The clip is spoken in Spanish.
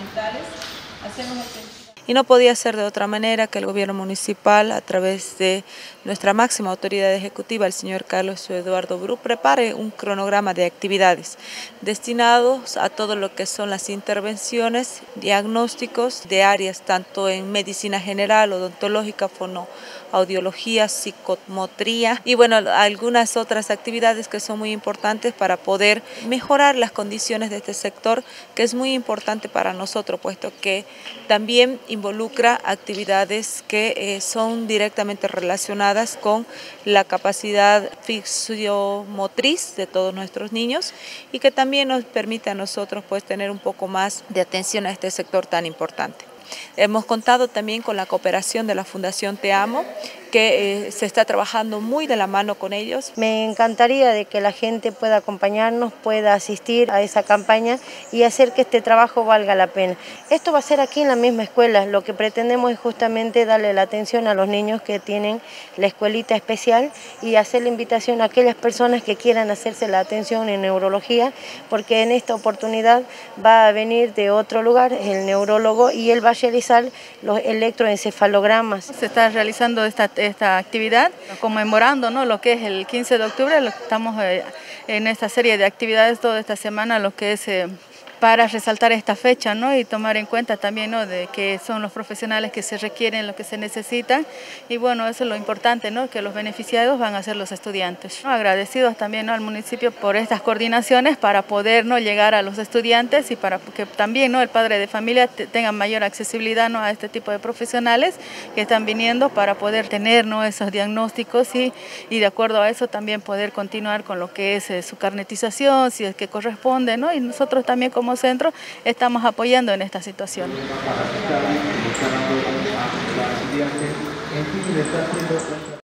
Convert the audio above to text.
digitales, hacemos y no podía ser de otra manera que el gobierno municipal, a través de nuestra máxima autoridad ejecutiva, el señor Carlos Eduardo Bru, prepare un cronograma de actividades destinados a todo lo que son las intervenciones, diagnósticos de áreas tanto en medicina general, odontológica, fonoaudiología, psicomotría y bueno, algunas otras actividades que son muy importantes para poder mejorar las condiciones de este sector, que es muy importante para nosotros, puesto que también involucra actividades que son directamente relacionadas con la capacidad fisiomotriz de todos nuestros niños y que también nos permite a nosotros pues tener un poco más de atención a este sector tan importante. Hemos contado también con la cooperación de la Fundación Te Amo, que se está trabajando muy de la mano con ellos. Me encantaría de que la gente pueda acompañarnos, pueda asistir a esa campaña y hacer que este trabajo valga la pena. Esto va a ser aquí en la misma escuela, lo que pretendemos es justamente darle la atención a los niños que tienen la escuelita especial y hacer la invitación a aquellas personas que quieran hacerse la atención en neurología, porque en esta oportunidad va a venir de otro lugar el neurólogo y él va a realizar los electroencefalogramas. Se está realizando esta actividad conmemorando, ¿no?, lo que es el 15 de octubre, estamos en esta serie de actividades toda esta semana, lo que es para resaltar esta fecha, ¿no?, y tomar en cuenta también, ¿no?, de que son los profesionales que se requieren, lo que se necesitan, y bueno, eso es lo importante, ¿no?, que los beneficiados van a ser los estudiantes. Agradecidos también, ¿no?, al municipio por estas coordinaciones para poder, ¿no?, llegar a los estudiantes y para que también, ¿no?, el padre de familia tenga mayor accesibilidad, ¿no?, a este tipo de profesionales que están viniendo para poder tener, ¿no?, esos diagnósticos y de acuerdo a eso también poder continuar con lo que es su carnetización, si es que corresponde, ¿no?, y nosotros también como centro estamos apoyando en esta situación.